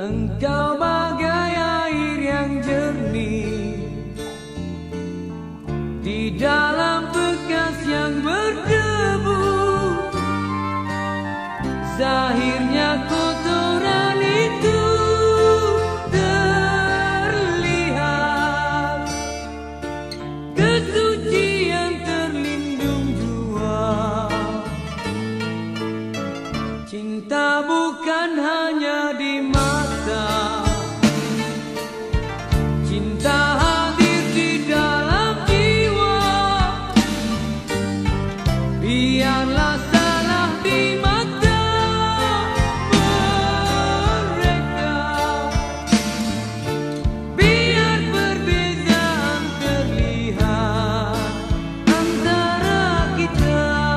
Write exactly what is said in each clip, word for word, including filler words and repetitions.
Engkau bagai air yang jernih di dalam bekas yang berdebu. Zahirnya kotoran itu terlihat, kesucian terlindung jua. Cinta bukan hanya di mata, cinta hadir di dalam jiwa. Biarlah salah di mata mereka, biar perbezaan terlihat antara kita.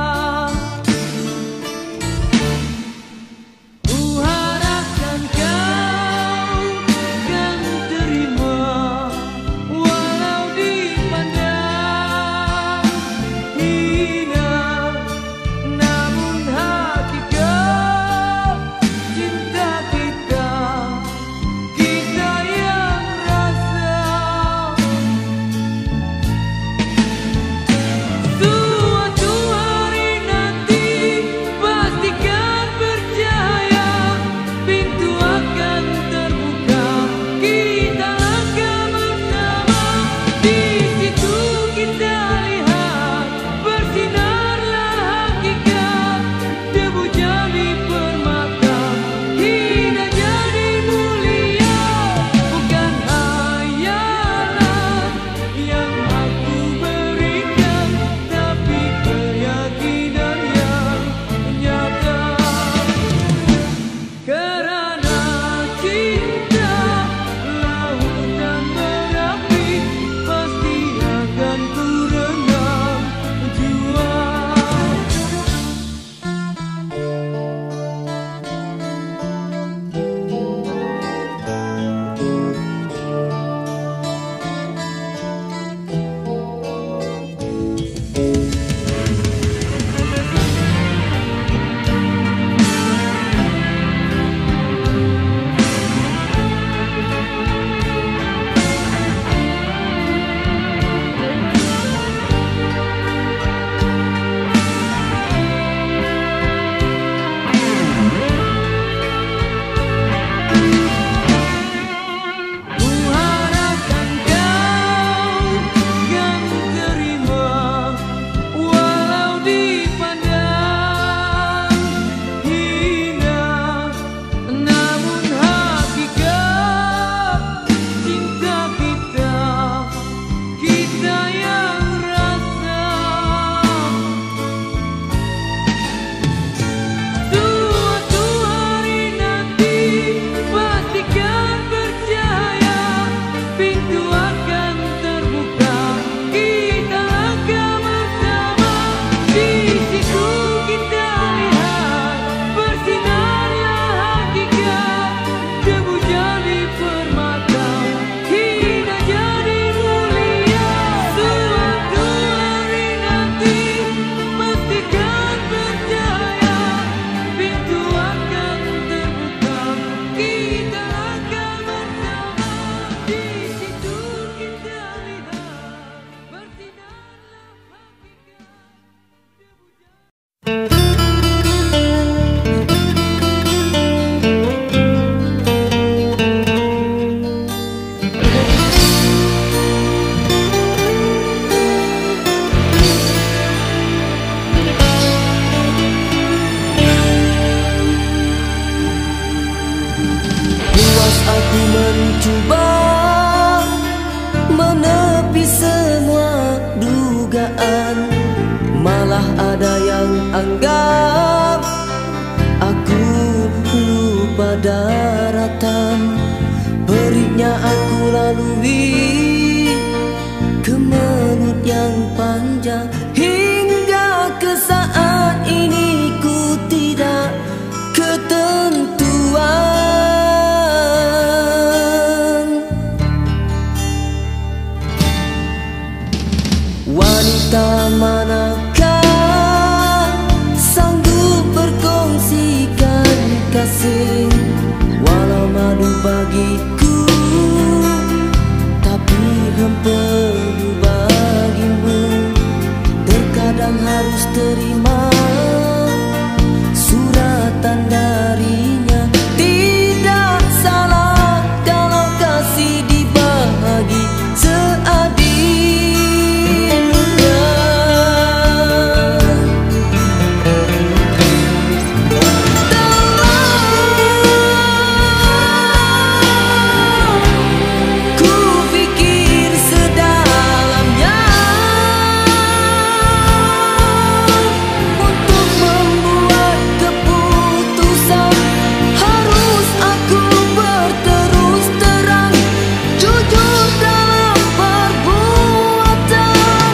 Anggap aku lupa daratan, perihnya aku lalui kemelut yang panjang. Hingga ke saat ini ku tidak ketentuan. Wanita manakah kasih, walau madu bagiku, tapi hempelu bagimu. Terkadang harus terima suratan darinya. Tidak salah kalau kasih dibagi seadilnya. Ku pikir sedalamnya untuk membuat keputusan. Harus aku berterus terang, jujur dalam perbuatan,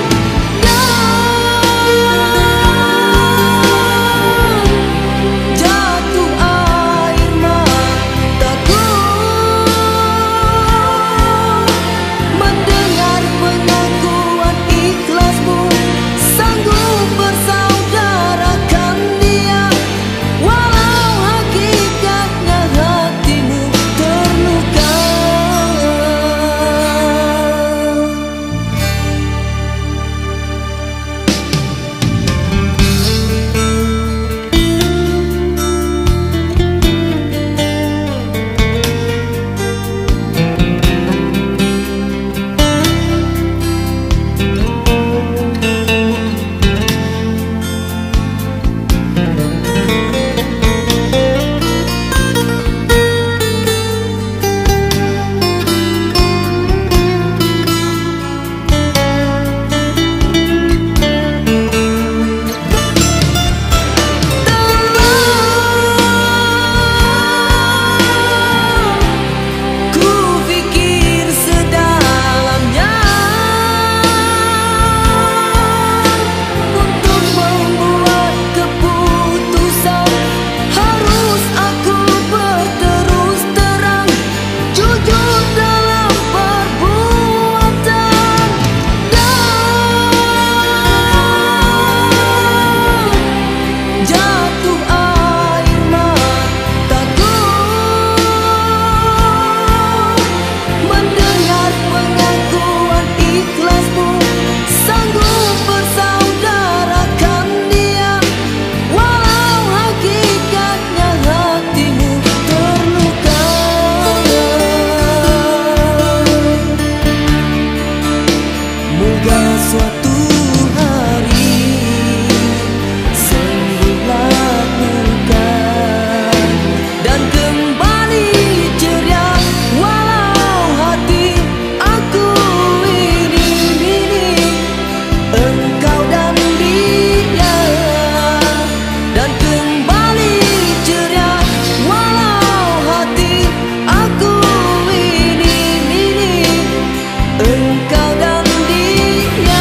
dan jatuh air mataku mendengar pengakuan ikhlasmu. Sanggup bersaudarakan dia, walau hakikatnya hatimu terluka. Ku pikir sedalamnya untuk membuat keputusan. Harus aku berterus terang, jujur dalam perbuatan, dan jatuh air mataku mendengar pengakuan ikhlasmu. Sanggup bersaudarakan dia, walau hakikatnya hatimu terluka. Moga suatu hari sembuhlah luka dan kembali ceria, walau hati aku ini milik engkau dan dia. Dan kembali ceria, walau hati aku ini milik engkau dan dia.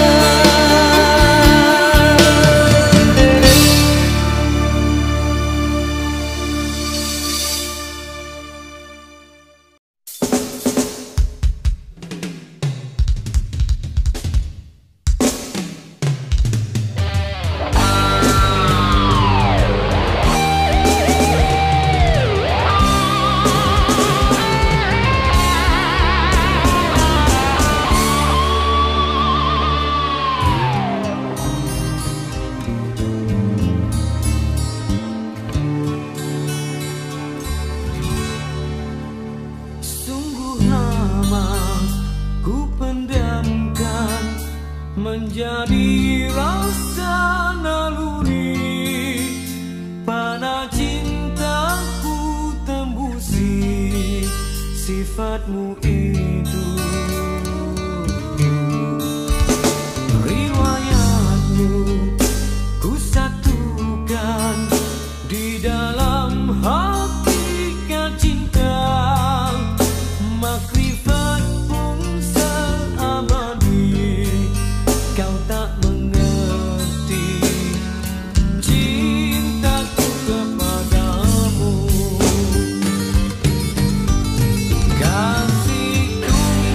Sungguh lama ku pendamkan menjadi rasa naluri. Panah cintaku tembusi sifatmu itu. Riwayatmu ku satukan di dalam hakikat cinta. Makrifat pun seabadi, kau tak mengerti cintaku kepadamu. Kasihku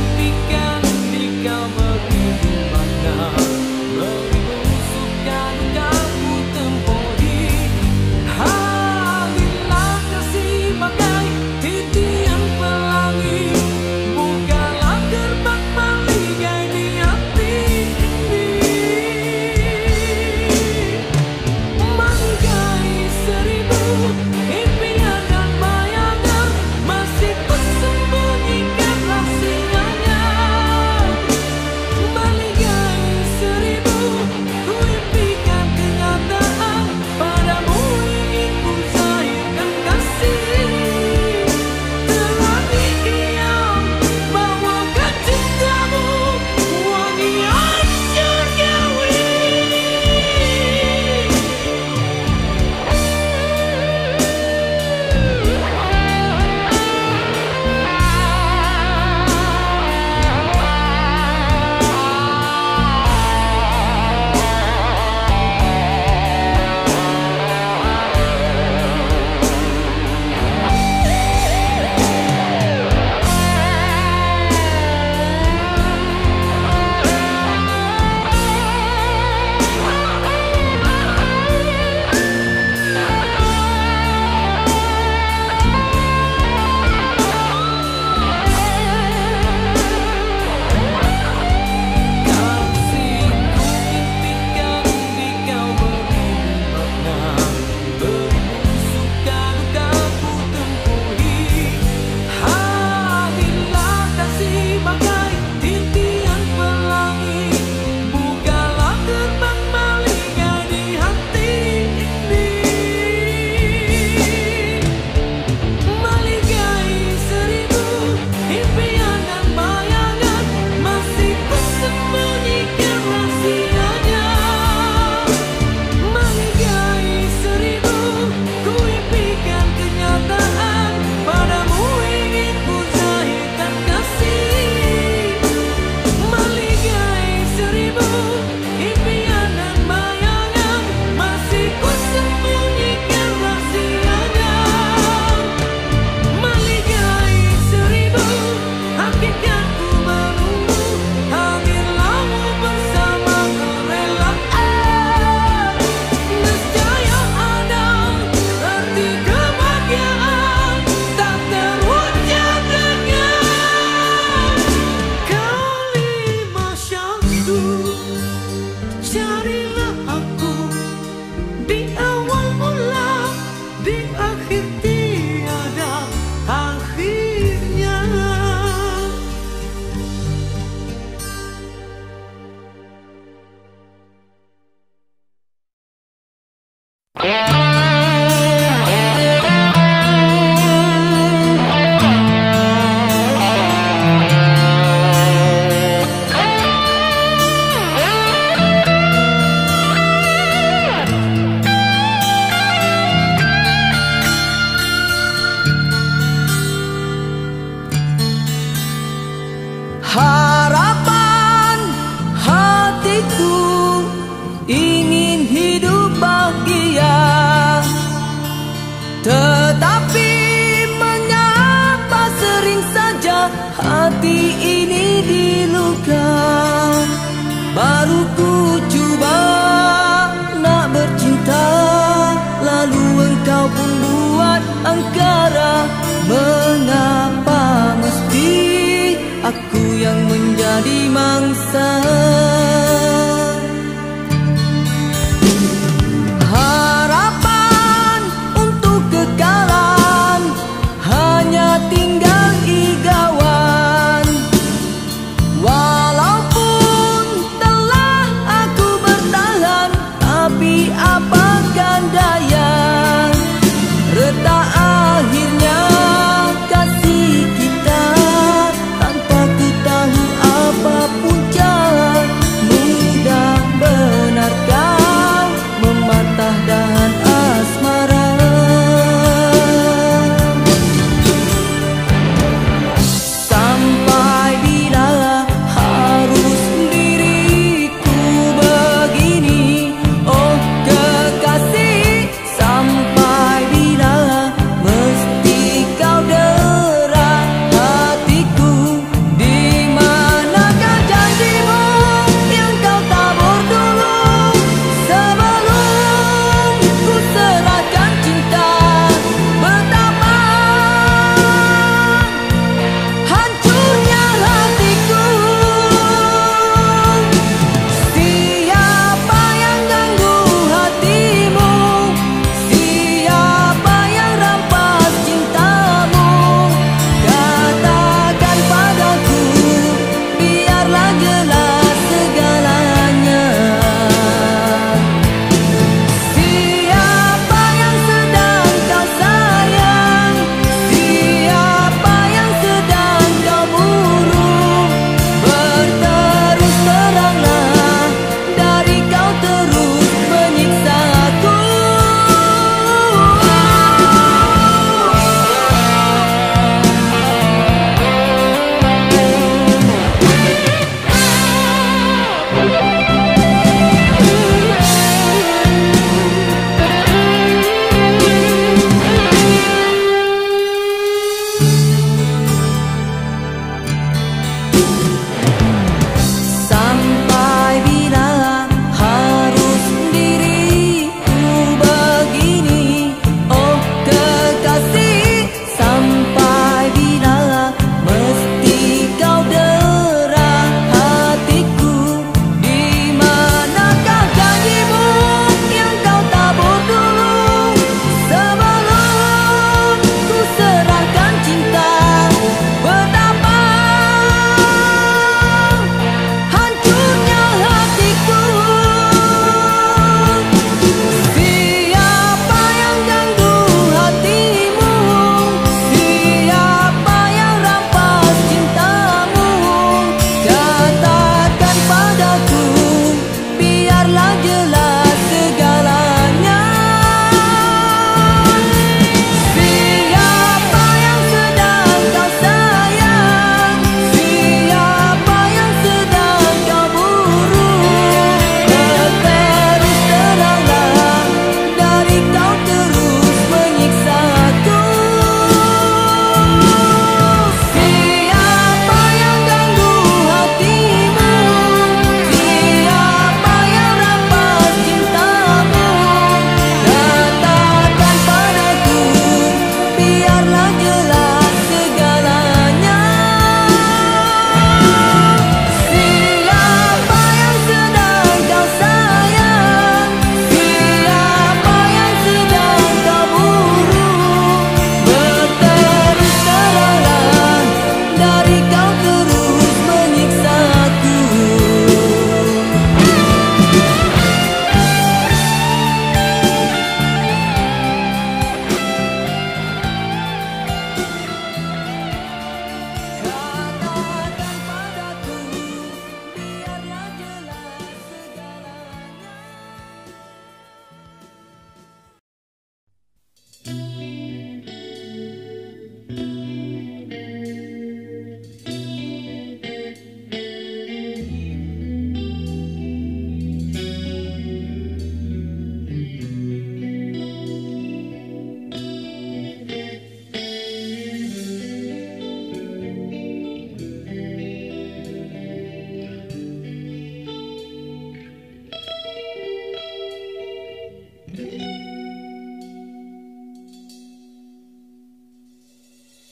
Tetapi mengapa sering saja hati ini diluka? Baru ku cuba nak bercinta, lalu engkau pun buat angkara. Mengapa mesti aku yang menjadi mangsa? Harapan untuk kekalan hanya tinggal igawan. Walaupun telah aku bertahan, tapi apakan daya? Retak akhirnya kasih kita, tanpa ku tahu apapun cara.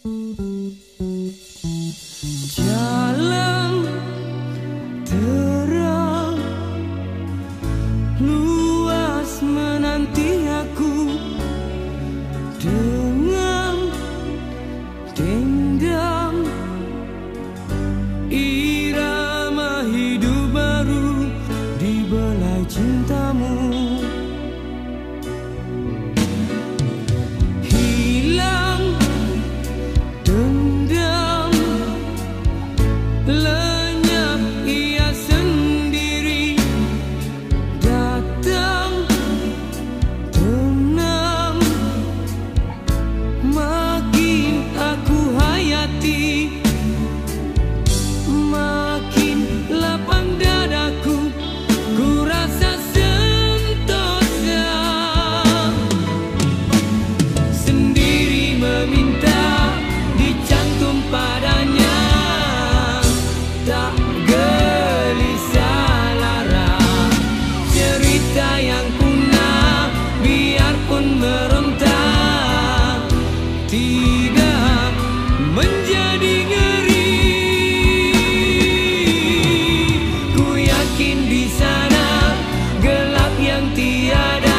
Jalan terang luas menanti aku dengan dendam irama hidup baru di belai cintamu. Hilang dendam, lenyap ia sendiri, datang tenang, makin aku hayati, makin lapang dadaku, ku rasa sentosa, sendiri meminta dicantum padanya, tak gelisah lara, cerita yang punah biarpun meronta, tidak menjadi ngeri. Ku yakin di sana gelap yang tiada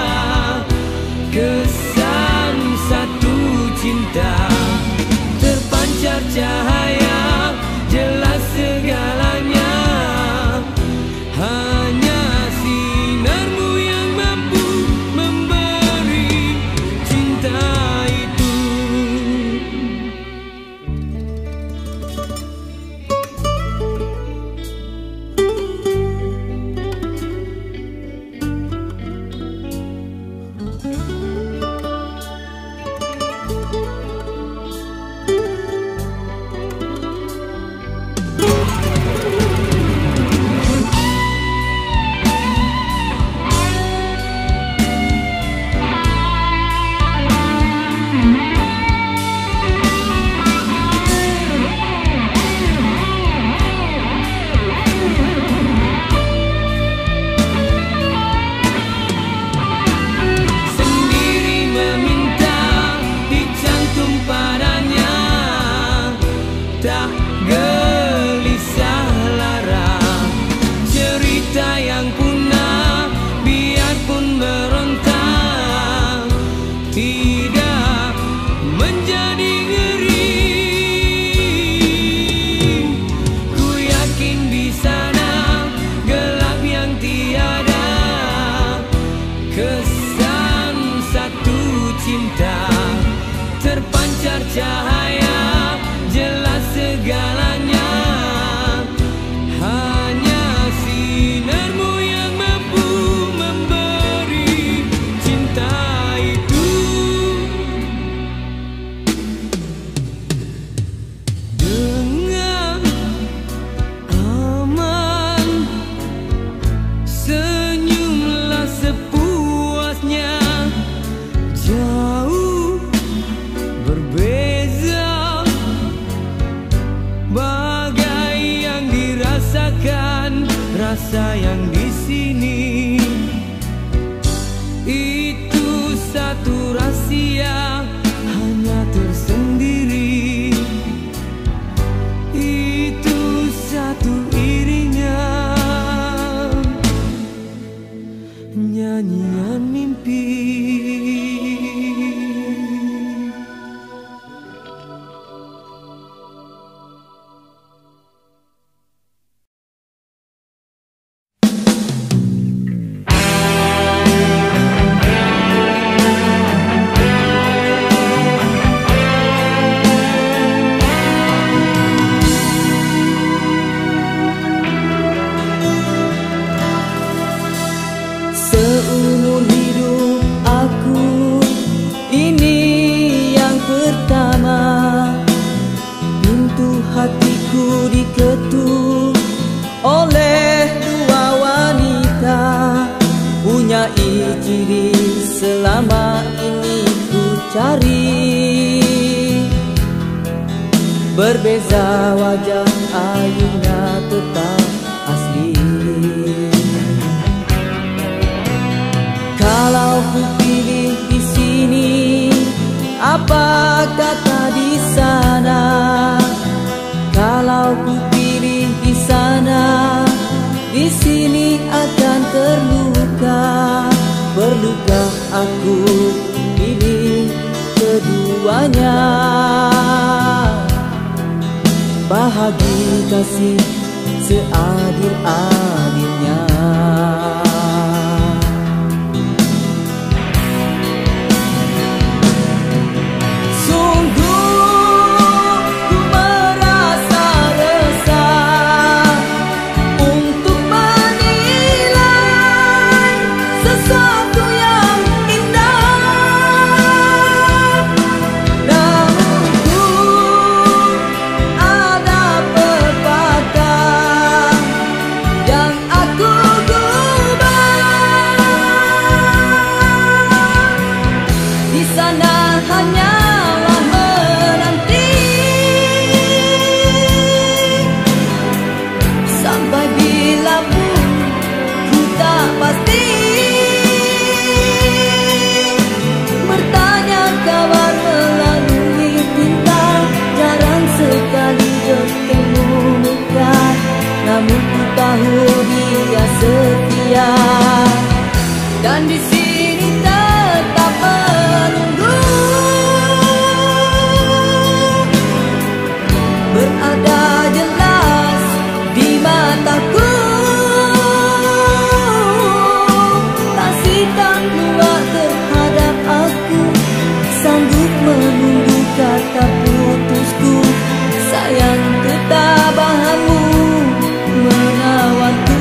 kesan satu cinta, terpancar cahaya jelas segalanya, hanya sinarmu yang mampu memberi cinta itu. Sendiri meminta dicantum padanya, tak gelisah lara, cerita yang punah biarpun meronta, tidak menjadi ngeri. Ku yakin di sana gelap yang tiada kesan satu cinta, terpancar cahaya jelas segalanya, hanya sinarmu yang mampu memberi cinta itu. Dengan aman senyumlah sepuasnya, jauh berbeza bagai yang dirasakan, rasa yang di sini itu satu rahasia hanya tersendiri, itu satu iringan nyanyian mimpi. Seumur hidup aku ini yang pertama, pintu hatiku diketuk oleh dua wanita, punya ciri selama ini ku cari, berbeza wajah ayunya tetap asli. Kalau ku pilih di sini, apa kata di sana? aku pilih keduanya. Bahagi kasih seadil-adilnya. Dan di sini tetap menunggu, berada jelas di mataku. Kasih tak kuat terhadap aku, sanggup menunggu kata putusku. Sayang ketabahanmu menawanku.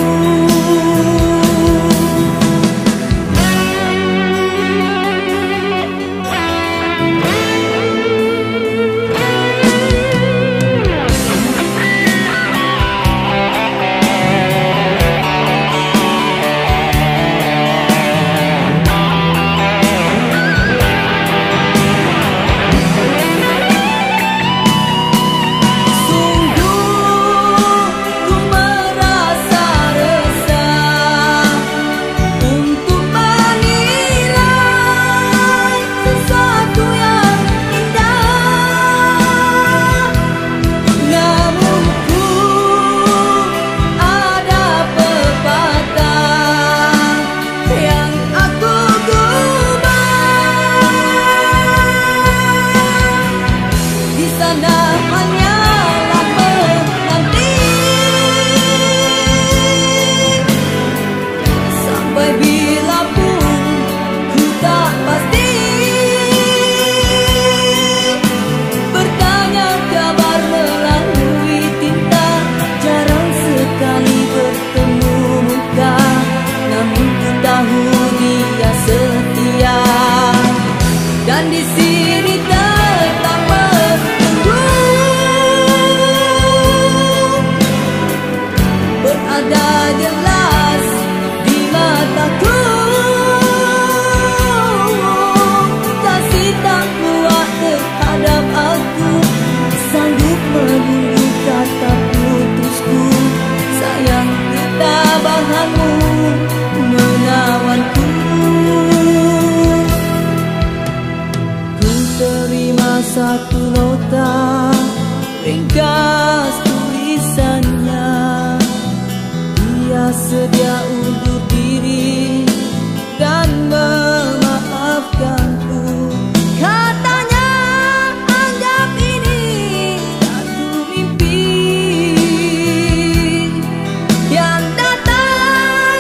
Dan di sini tetap menunggu, berada jelas di mataku. Kasih tak kuat terhadap aku, sanggup menunggu kata putusku. Sayang ketabahanmu menawanku. Satu nota ringkas tulisannya, dia sedia undur diri dan memaafkanku. Katanya anggap ini satu mimpi yang datang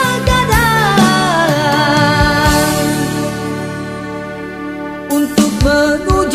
sekadar untuk menguji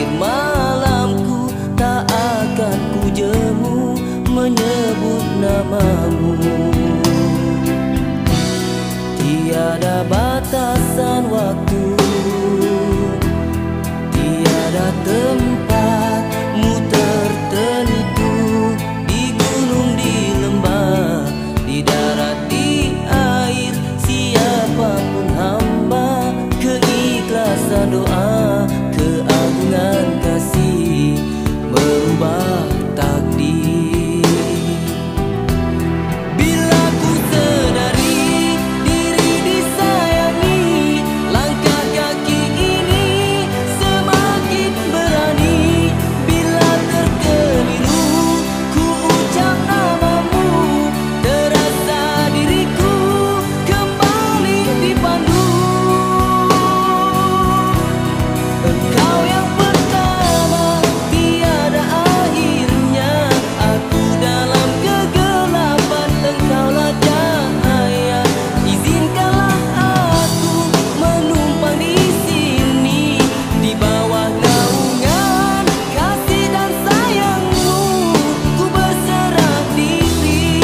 malamku tak akan ku jemu menyebut namamu. Tiada batasan waktu, tiada tempatmu tertentu, di gunung, di lembah, di darat, di air, siapapun hamba, keikhlasan doa, keagungan kasih merubah takdir. Bila ku sadari diri disayangi, langkah kaki ini semakin berani. Bila terkeliru ku ucap namamu, terasa diriku kembali dipandu. Engkau yang pertama, tiada akhirnya. Aku dalam kegelapan, engkaulah cahaya. Izinkanlah aku menumpang di sini, di bawah naungan kasih dan sayangmu. Ku berserah diri.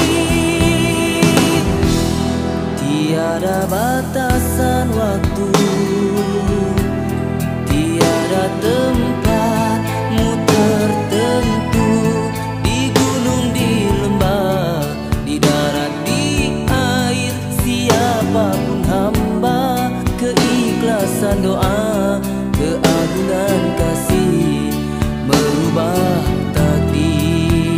Tiada batasan waktu, tiada tempatmu tertentu, di gunung, di lembah, di darat, di air, siapapun hamba, keikhlasan doa, keagungan kasih merubah takdir.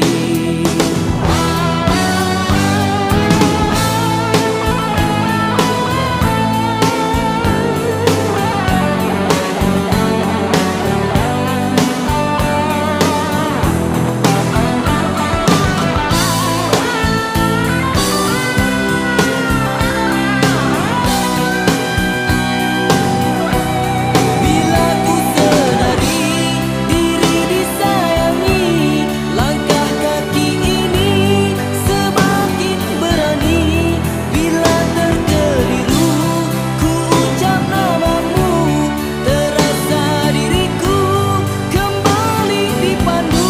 Bila ku sadari diri disayangi, langkah kaki ini semakin berani. Bila terkeliru ku ucap namamu, terasa diriku kembali dipandu.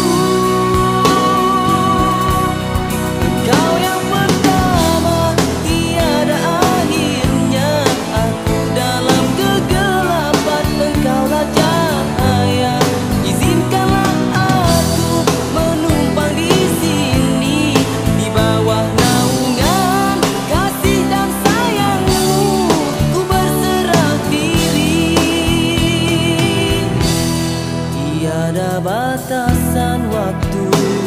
Engkau yang pertama, tiada akhirnya. Aku dalam kegelapan, engkaulah cahaya. Izinkanlah aku menumpang di sini, di bawah naungan kasih dan sayangmu. Ku berserah diri. Tiada batasan waktu,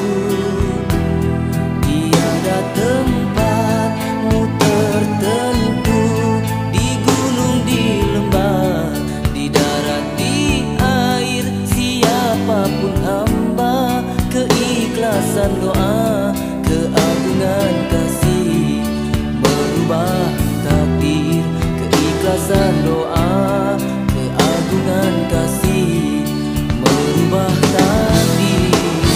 tiada tempatmu tertentu, di gunung, di lembah, di darat, di air, siapapun hamba, keikhlasan doa, keagungan kasih merubah takdir. Keikhlasan doa, keagungan kasih merubah takdir.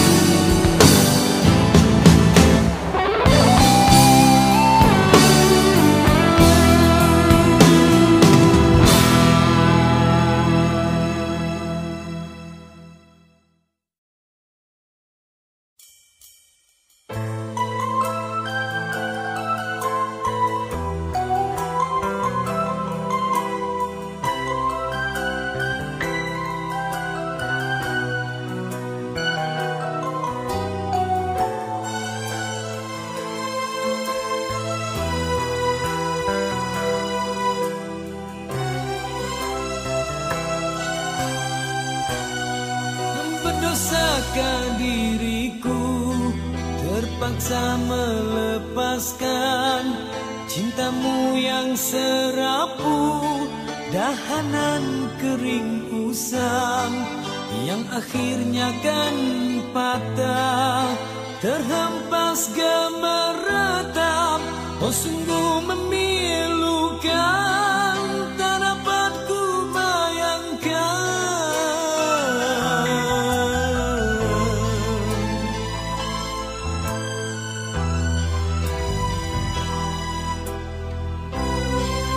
Berdosakan diriku, terpaksa melepaskan cintamu yang serapu, dahanan kering usang yang akhirnya kan patah, terhempas gemeretab. Oh sungguh memilukan, tak dapat ku bayangkan.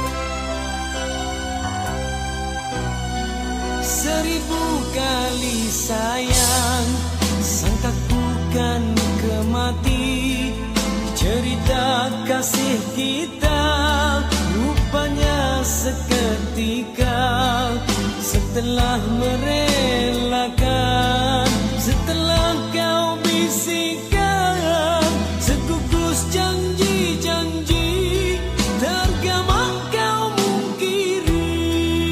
Seribu kali sayang, sangka ku kan kemati. Cerita kasih kita rupanya seketika, setelah merelakan, setelah kau bisikan segugus janji-janji, tergama kau mungkiri.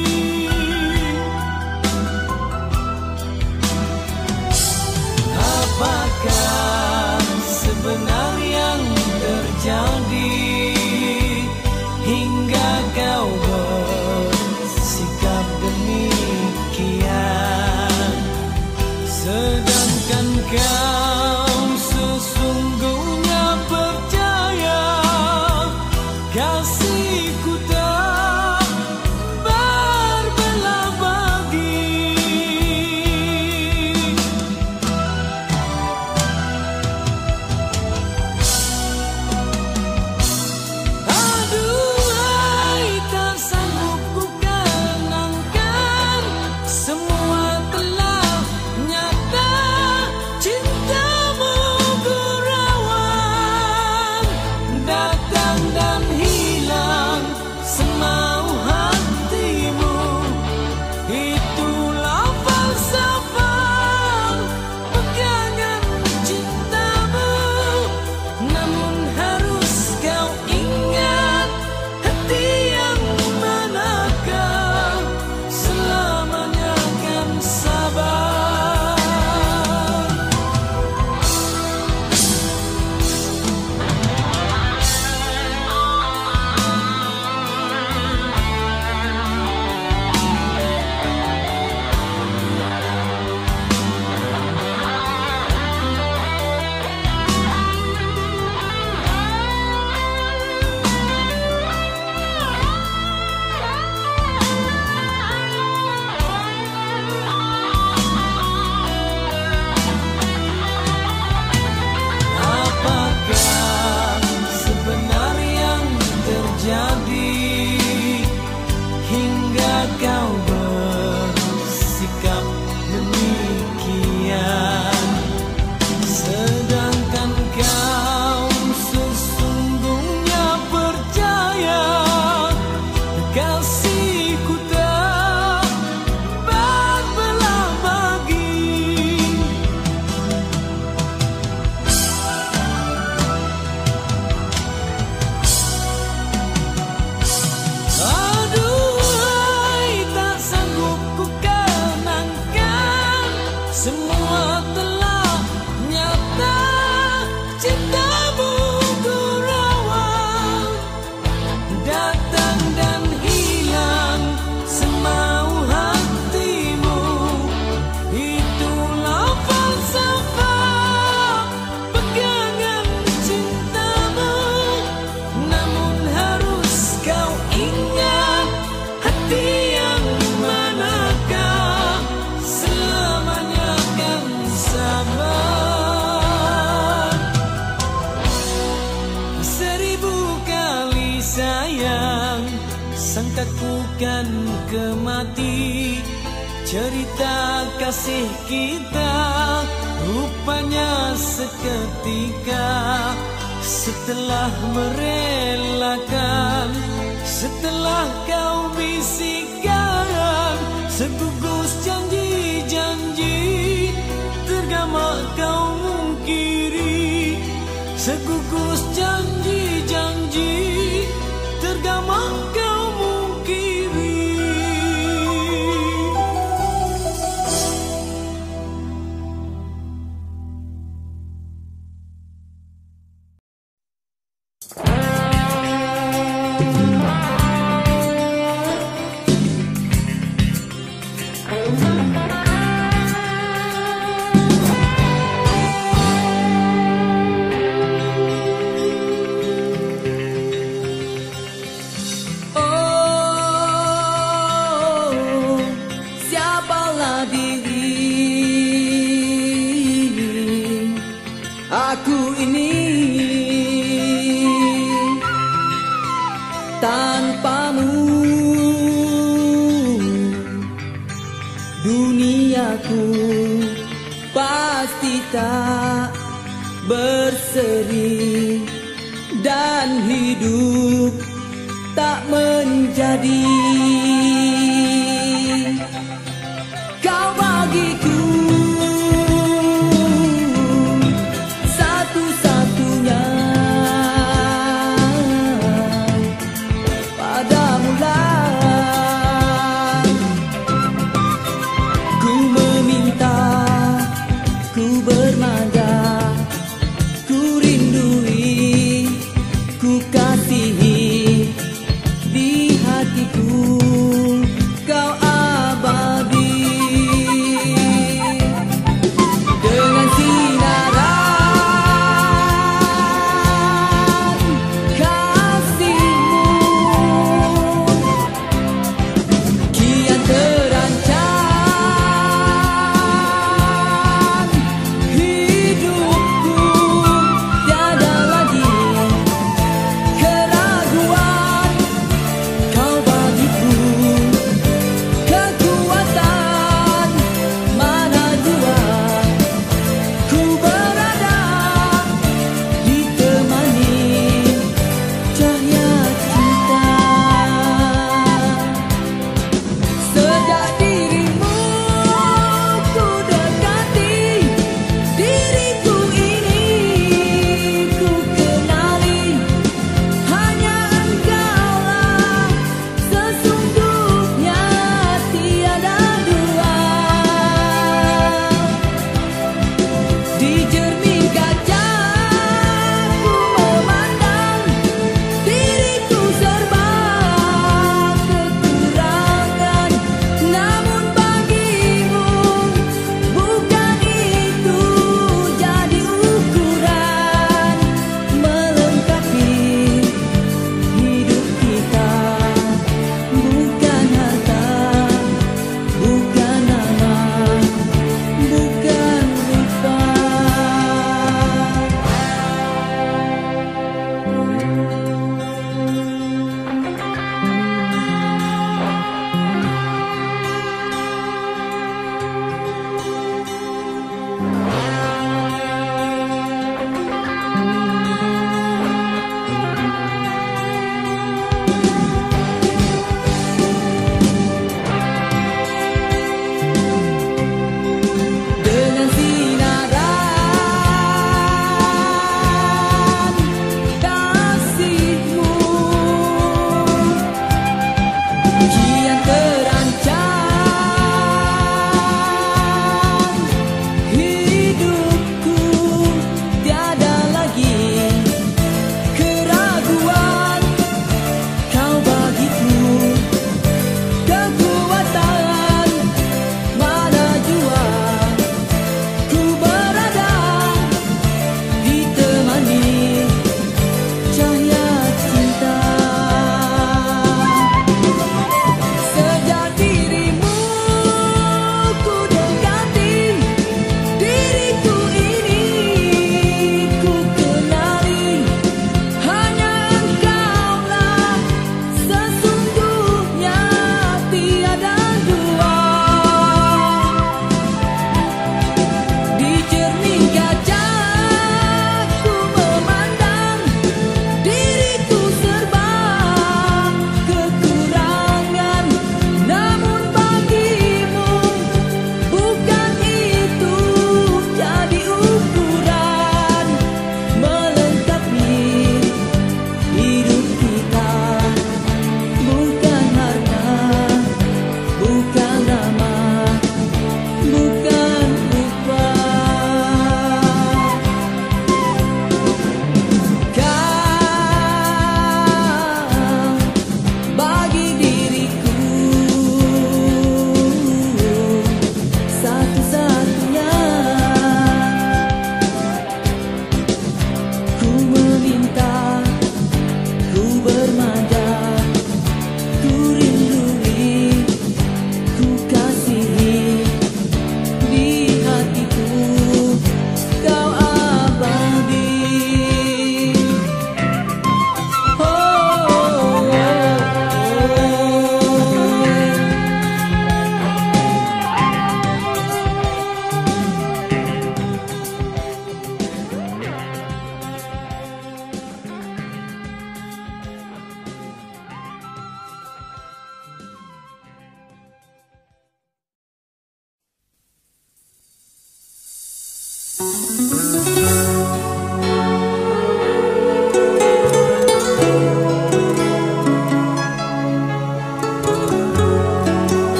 Apakah sebenar yang terjadi hingga kau bersikap demikian, sedangkan kau sesungguhnya percaya kasihku tak berbelah bagi. Aduhai, tak sanggup ku kenangkan, semua telah nyata, cintamu gurauan, datang dan hilang semau hatimu. Itulah falsafah pegangan cintamu. Namun harus kau ingat, hati yang manakah selamanya kan sabar. Apakah sebenar yang terjadi hingga kau bersikap demikian, sedangkan kau sesungguhnya percaya kasihku tak berbelah bagi. Aduhai, tak sanggup ku kenangkan, semua telah nyata, cintamu gurauan, datang dan hilang semau hatimu. Itulah falsafah pegangan cintamu. Namun harus kau ingat, hati yang manakah selamanya kan sabar. Seribu kali sayang, sangka ku kan kemati. Cerita kasih kita rupanya seketika, setelah merelakan, setelah kau bisikan segugus janji-janji, tergama kau mungkiri. Segugus janji-janji, tergama kau mungkiri. pasti tak berseri dan hidup tak menjadi. Kau bagiku satu-satunya, padamulah ku meminta, ku bermanja, ku rindui, ku kasihi di hatiku.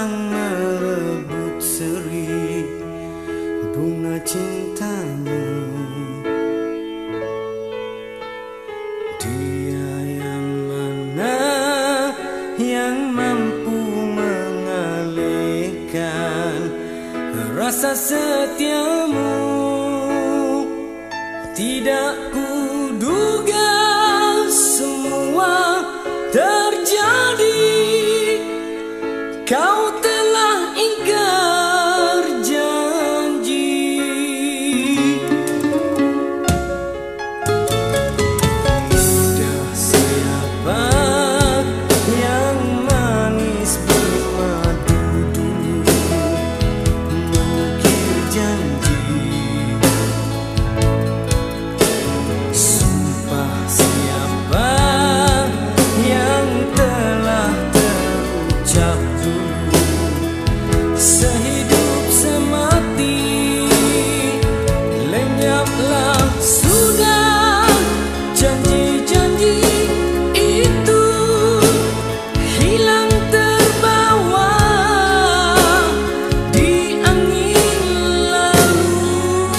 sedang merebut seri bunga cintamu. Dia yang mana yang mampu mengalihkan rasa setiamu. Tidak kuduga semua terjadi. Kau telah ingkar janji. Lidah siapa yang manis bermadu dulu mengukir janji. Sumpah siapa yang telah terucap sehidup semati. Lenyaplah sudah janji-janji itu, hilang terbawa di angin lalu.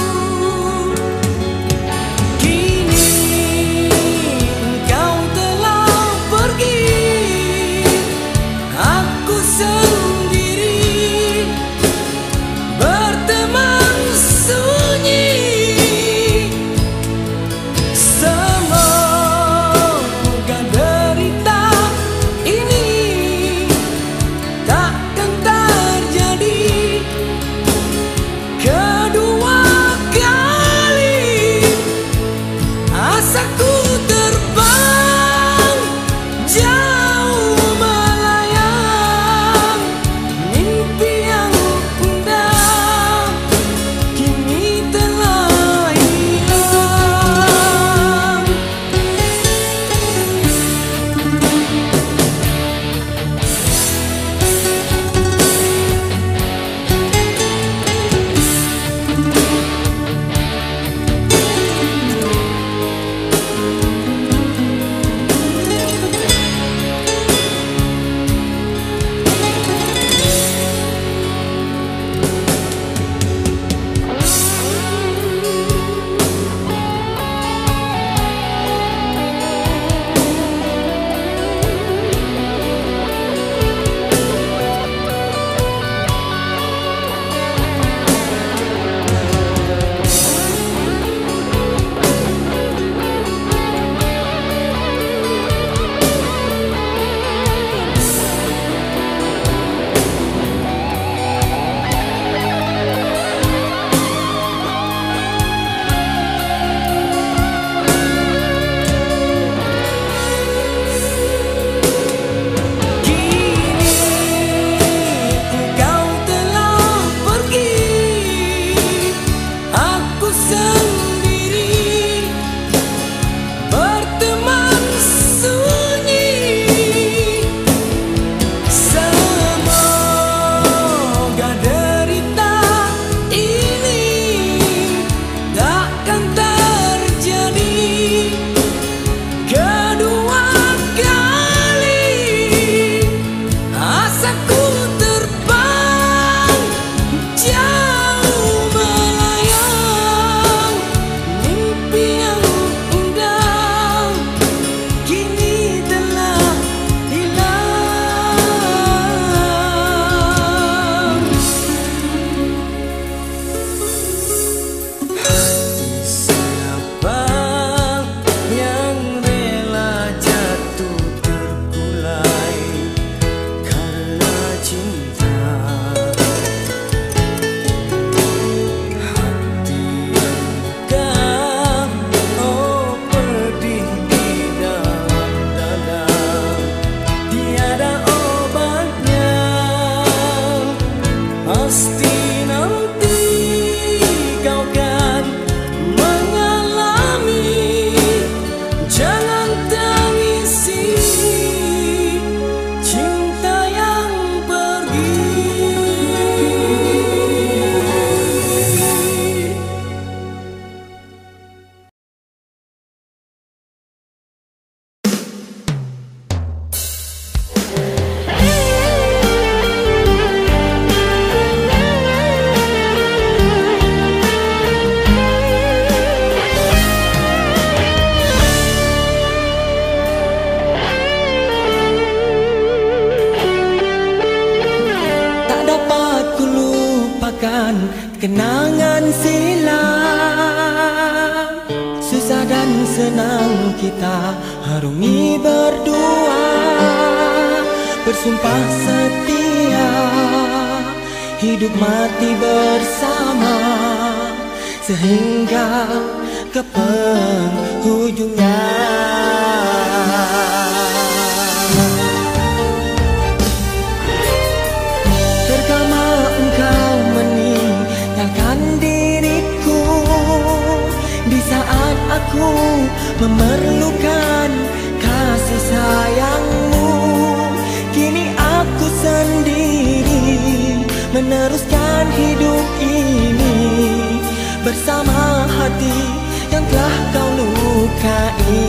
Kini kau telah pergi, aku sendiri melupakan kenangan silam. Susah dan senang kita harungi berdua, bersumpah setia, hidup mati bersama, sehingga ke penghujungnya. Terkama engkau meninggalkan diriku, di saat aku memerlukan kasih sayangmu. Kini aku sendiri meneruskan hidup ini bersama hati yang telah kau lukai.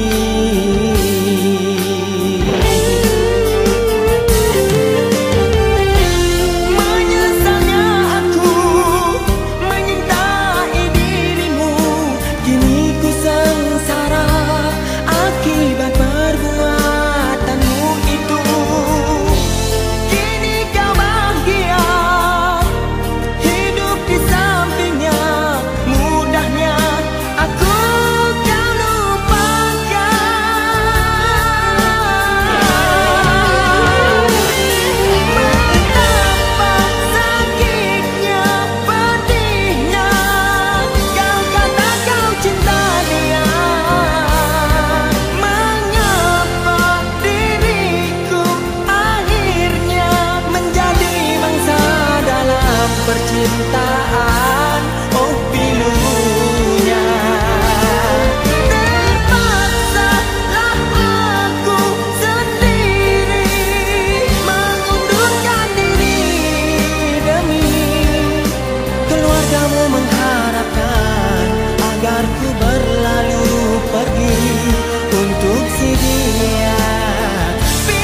Menyesalnya aku menyintai dirimu, kini ku sengsara akibat perbuatanmu itu. Kini kau bahagia hidup di sampingnya, mudahnya aku kau lupakan. Betapa sakitnya, pedihnya kau kata kau cinta dia. Mengapa diriku akhirnya menjadi mangsa dalam percintaan? Oh pilunya, terpaksalah aku sendiri mengundurkan diri demi keluargamu, mengharapkan agar ku berlalu pergi untuk si dia.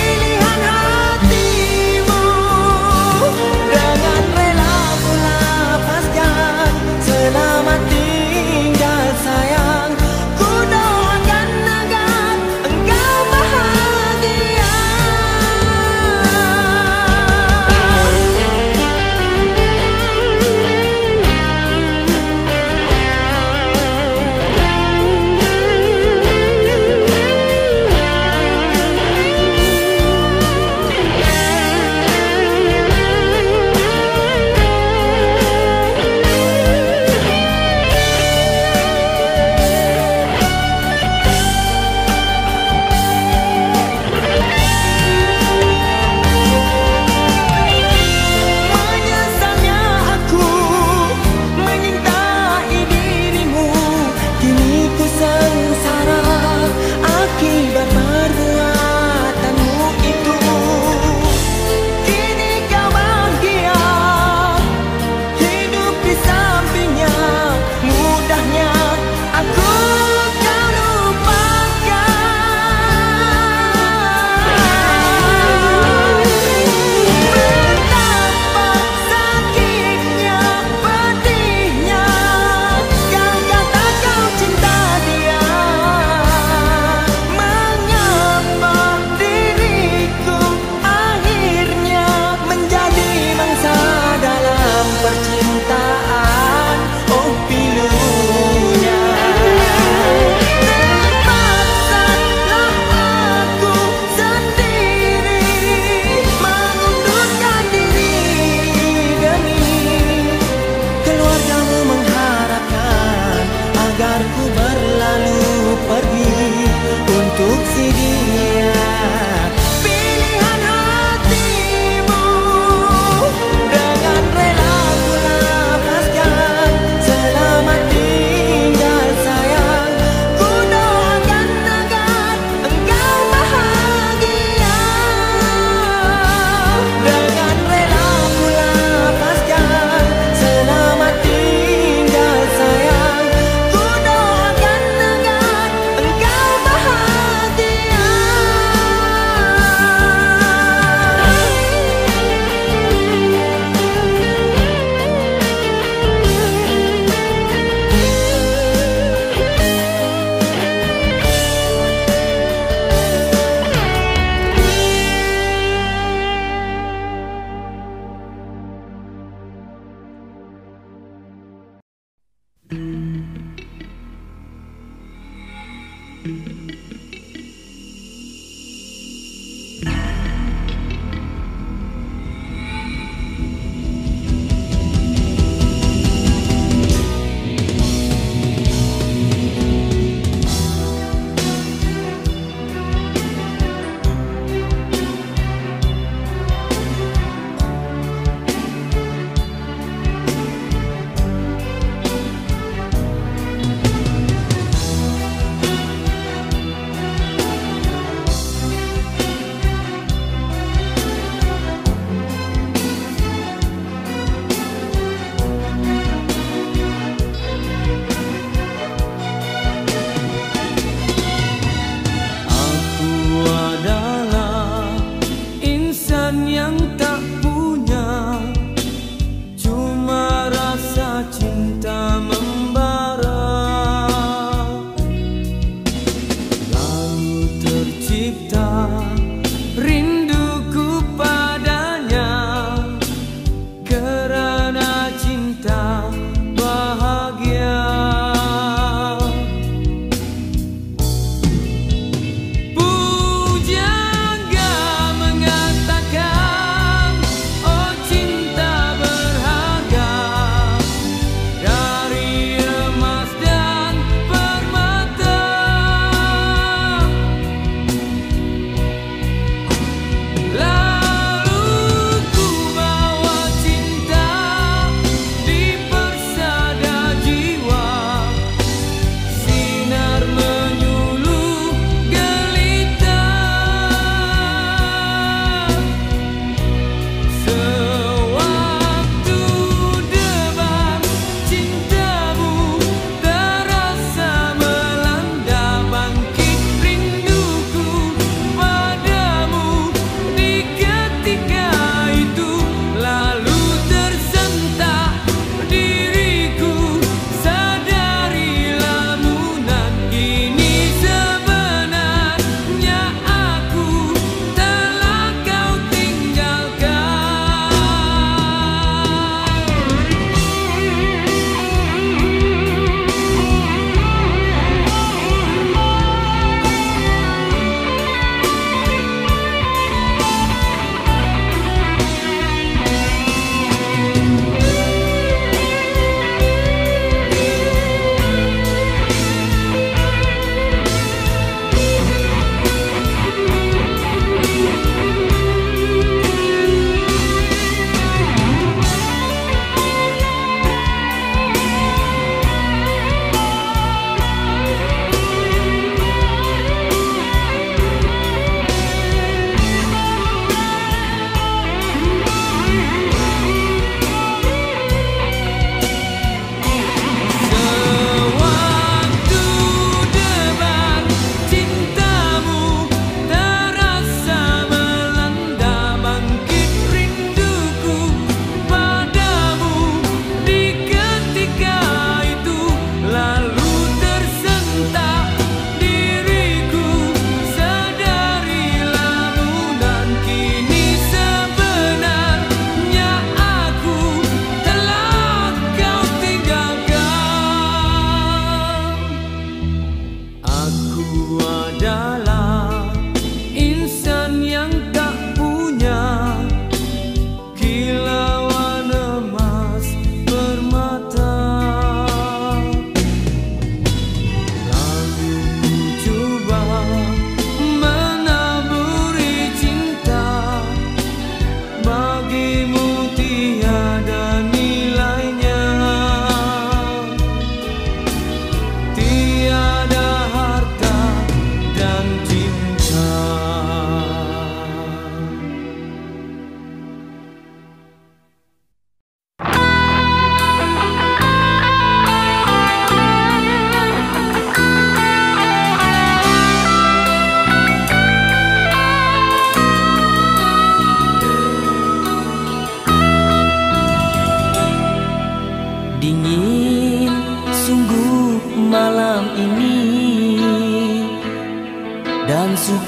Pilihan hatimu dengan rela pula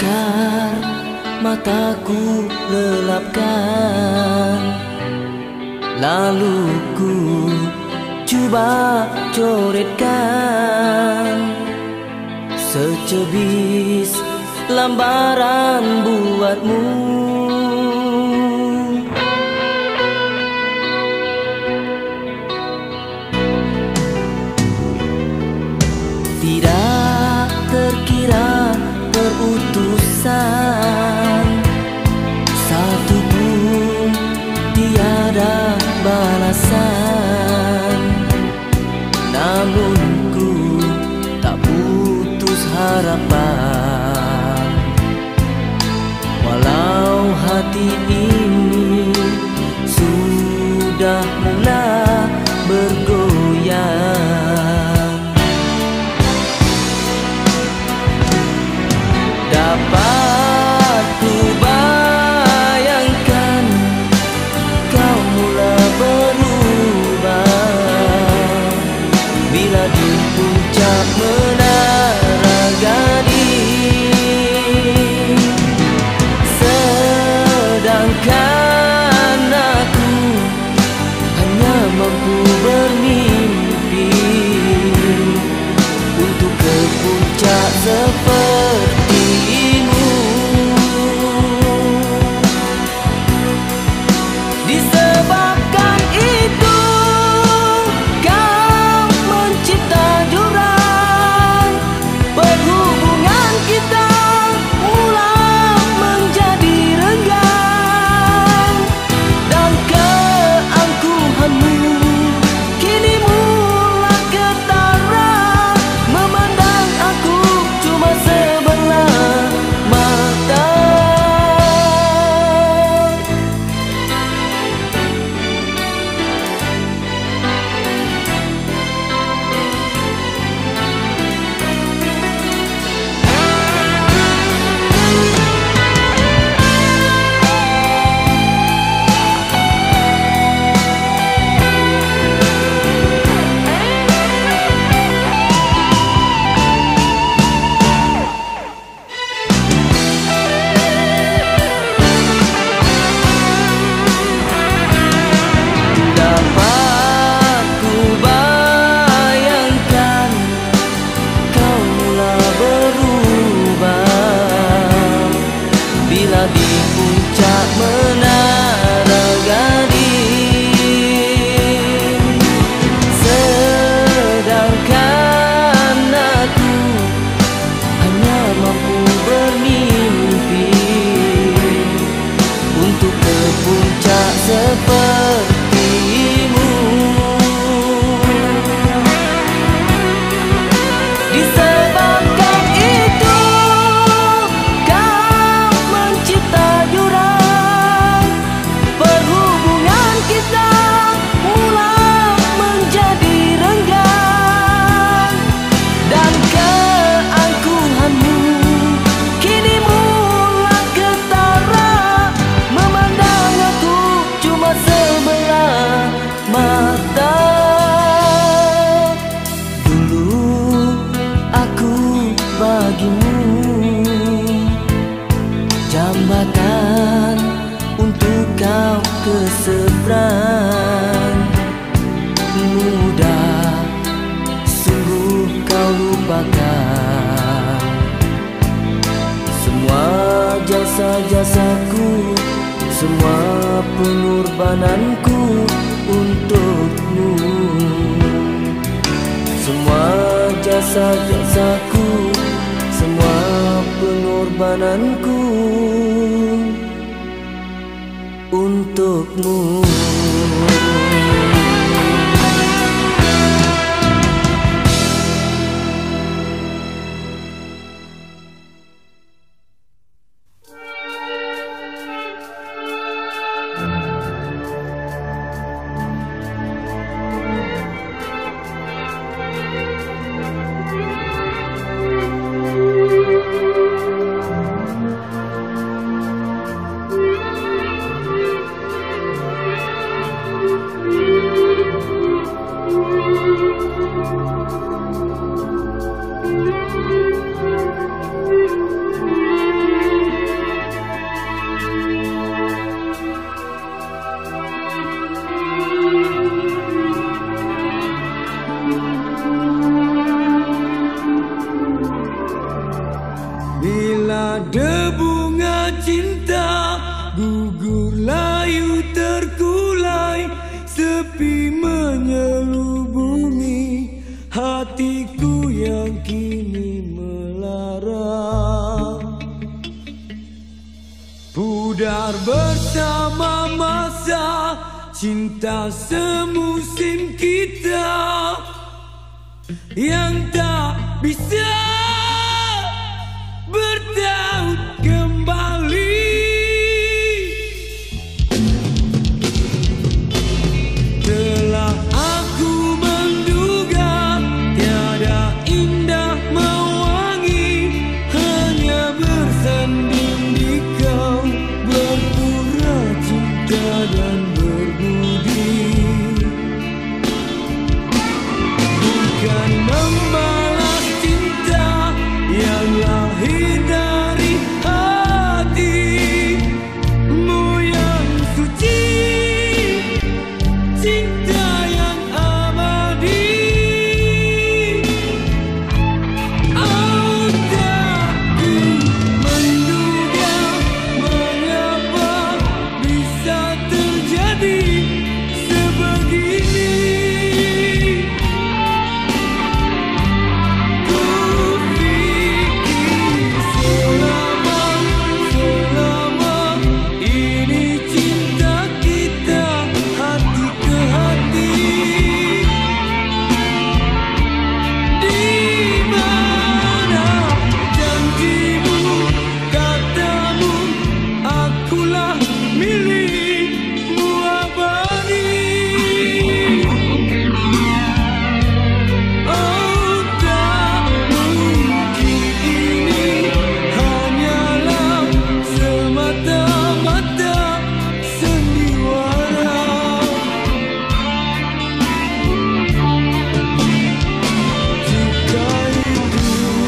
Sekar mataku lelapkan, lalu ku cuba coretkan secebis lambaran buatmu. Tidak terkira perutusan satu pun tiada balasan, namun ku tak putus harapan. Walau hati ini sudah mula bergoyang, dapat ku bayangkan kau mula berubah bila di puncak menara Gading, sedangkan aku hanya mampu bermimpi untuk ke puncak sepertimu. Disebabkan itu kau mencipta jurang, perhubungan kita mula menjadi renggang, dan keangkuhanmu kini mula ketara memandang aku cuma sebelah mata. Dapat ku bayangkan kau mula berubah bila di puncak menara Gading, sedangkan aku hanya mampu bermimpi untuk ke puncak sepertimu. Disebabkan itu kau mencipta jurang, perhubungan kita mula menjadi renggang, dan keangkuhanmu kini mula ketara memandang aku cuma sebelah mata. Dulu aku bagimu jambatan untuk kau ke seberang, mudah sungguh kau lupakan semua jasa-jasaku, semua pengorbananku untukmu, semua jasa-jasaku, semua pengorbananku untukmu. cinta semusim kita yang tak bisa bertaut kembali. Telah aku menduga tiada indah mewangi, hanya bersanding di kau, berpura cinta dan berbudi. Bukan membalas cinta yang lahir dari hatimu yang suci, cinta yang abadi. Oh, tak ku menduga mengapa bisa terjadi sebegini. Ku pikir selama, selama ini cinta kita hati ke hati. Di mana janjimu, katamu, akulah milikmu abadi. Oh, tak mungkin ini hanyalah semata-mata sandiwara. Jika itu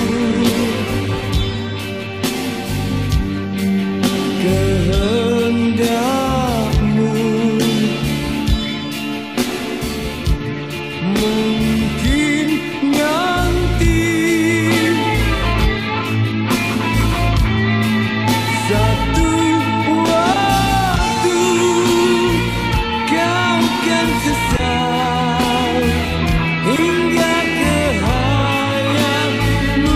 kehendakmu, mungkin nanti satu waktu kau kan sesal hingga ke hayatmu.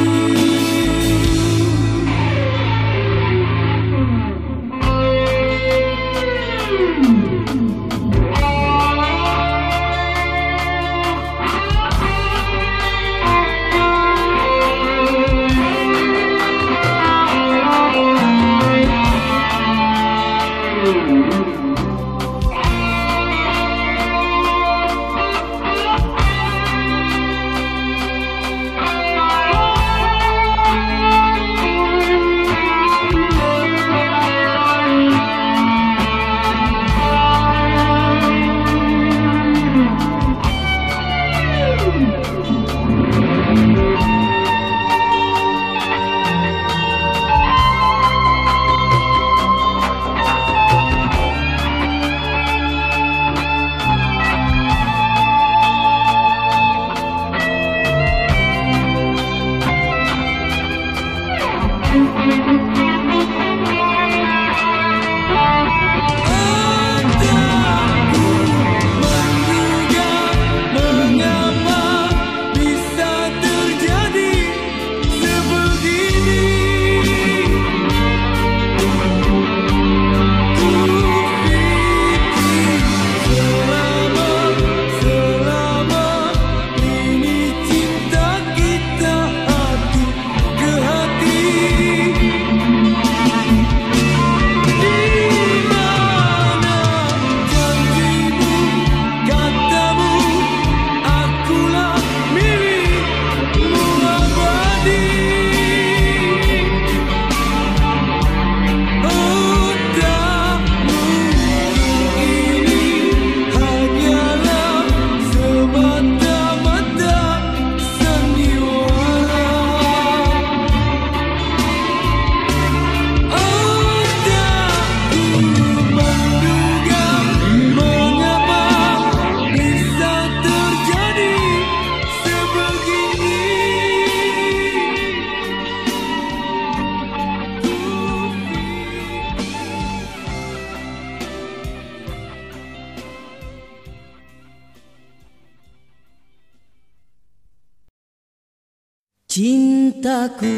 Cintaku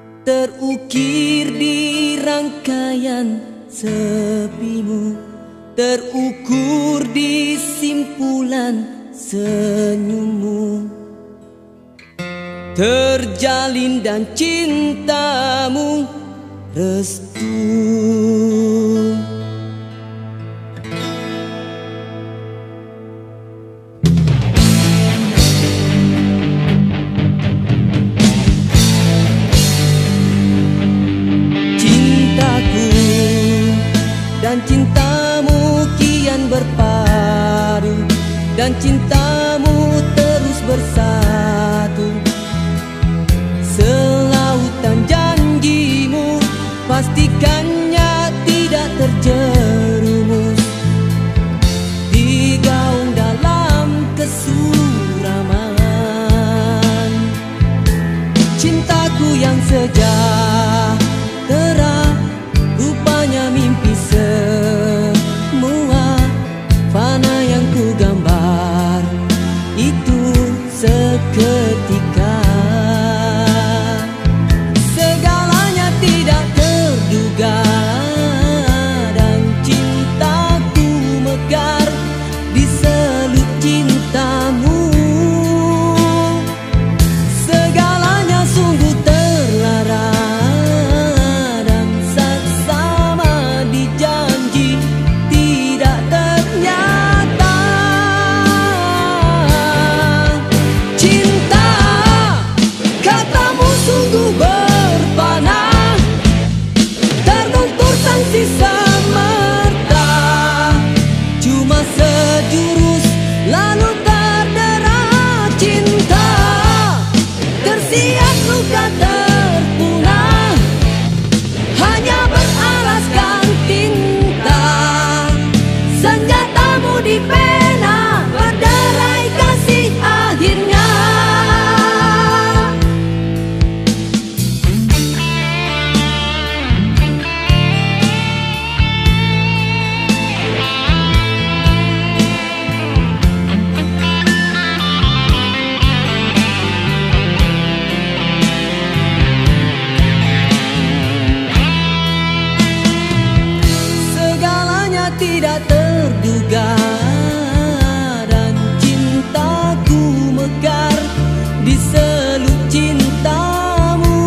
terukir di rangkaian sepimu, terukur di simpulan senyummu, terjalin dan cintamu restu. Cintaku dan cintamu kian berpadu, dan cintamu terus bersatu. Selautan janjimu pastikannya tidak terjerumus digaung dalam kesuraman. Cintaku yang sejahtera rupanya mimpi semua, fana yang ku gambar itu seketika. Segalanya tidak terduga, dan cintaku megar di selut cintamu. Segalanya sungguh terlara dan saksama di janji tidak ternyata. Cinta, katamu sungguh berpana, terluntur sanksi semerta. Cuma sejurus lalu terdera. Cinta, tersiak luka terpunah, hanya beralaskan tinta. Senjatamu di pena, berderai kasih akhirnya. Segalanya tidak terduga, dan cintaku megar di selut cintamu.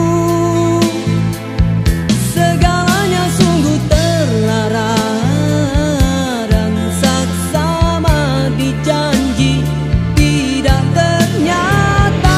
Segalanya sungguh terlara dan saksama di janji tidak ternyata.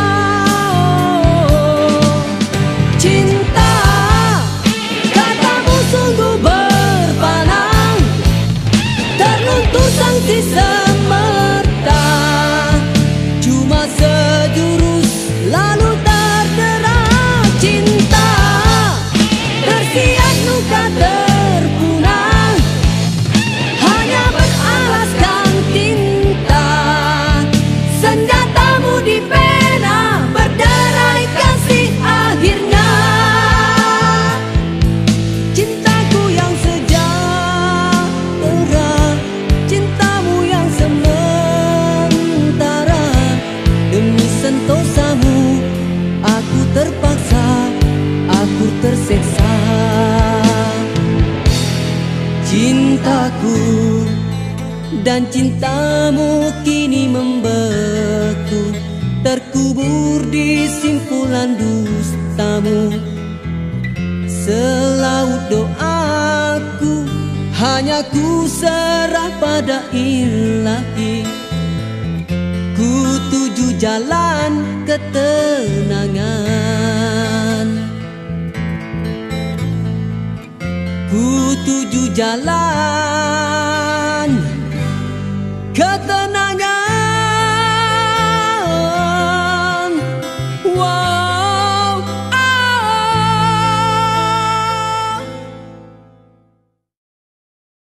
Cinta, katamu sungguh berpana, terluntur sanksi semerta. Cuma sejurus lalu terdera. Cinta, tersiak luka terpunah, hanya beralaskan tinta. Senjatamu di pena, berderai kasih akhirnya. Cintaku yang sejahtera, cintamu yang sementara. Demi sentosamu aku terpaksa, aku terseksa. Cintaku dan cintamu kini membeku, terkubur di simpulan dustamu. Selaut doaku hanya ku serah pada ilahi. Ku tuju jalan ketenangan, ku tuju jalan